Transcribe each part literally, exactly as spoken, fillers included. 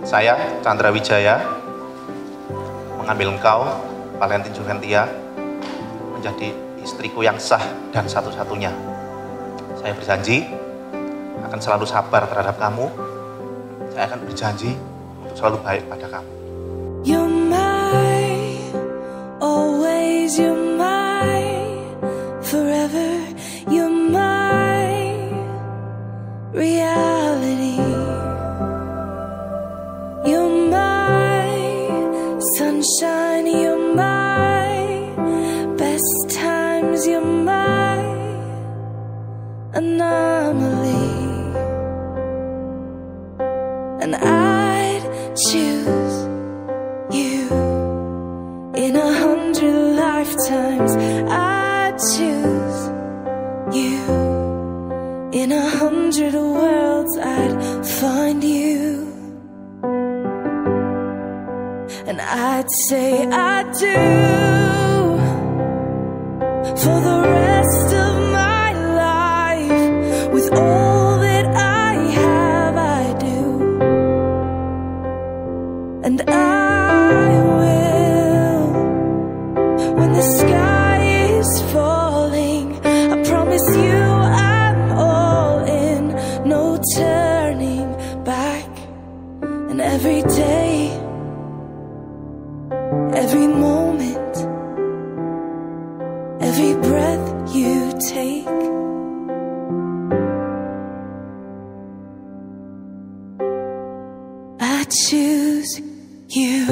Saya, Chandra Wijaya, mengambil engkau, Valentin Juventia, menjadi istriku yang sah dan satu-satunya. Saya berjanji akan selalu sabar terhadap kamu. Saya akan berjanji untuk selalu baik pada kamu. You're my, always you're my, forever you're my reality. You're my sunshine, you're my best times, you're my anomaly. And I'd choose you in a hundred lifetimes. I'd choose you in a hundred worlds. I'd find you, and I'd say I do for the rest of my life. With all that I have, I do, and I will. When the sky is falling, I promise you I'm all in, no turning back. And every day, every moment, every breath you take, I choose you.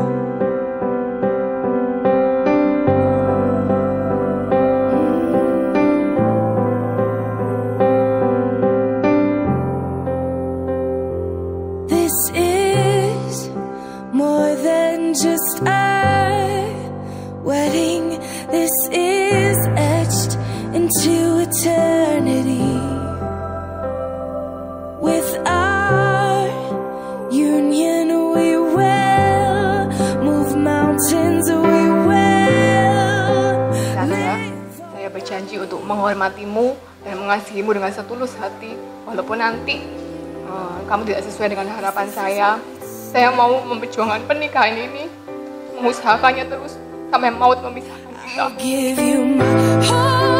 This is more than just a wedding. This is etched into eternity. With our union we will move mountains, we will. Chandra, saya berjanji untuk menghormatimu dan mengasihimu dengan setulus hati. Walaupun nanti uh, kamu tidak sesuai dengan harapan saya, saya mau memperjuangkan pernikahan ini, mengusahakannya terus sampai maut memisahkan kita. I'll give you my heart.